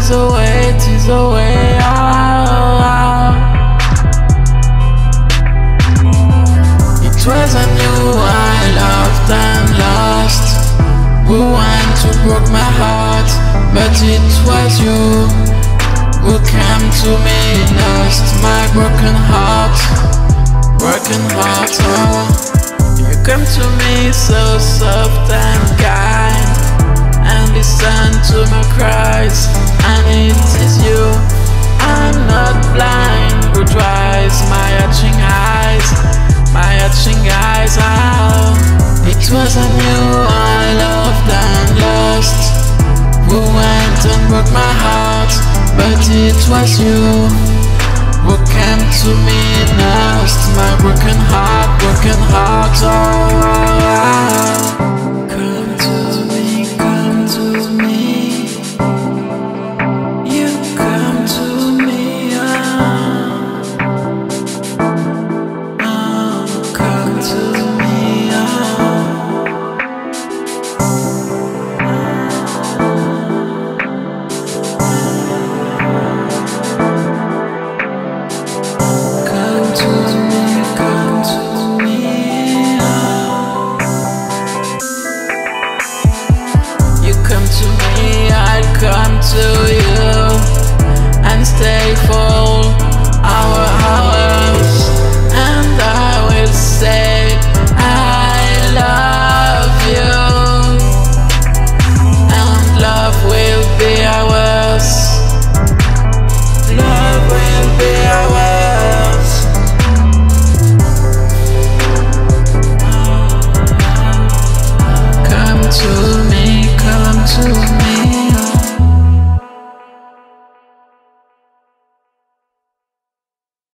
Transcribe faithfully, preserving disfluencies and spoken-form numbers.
was a way, tis a way out. It wasn't you I loved and lost, who went to broke my heart, but it was you who came to me, lost my broken heart, broken heart. Oh, you come to me so soft and kind, and listen to my cries, and it is you. I'm not blind, who dries my itching eyes, my itching eyes. Oh, it wasn't you I loved and lost, who went and broke my heart, but it was you who came to me, lost my broken heart, broken heart. Oh, come to me, come to me, you come to me. Oh, oh, come to me. Oh. Come to me, I'll come to you and stay for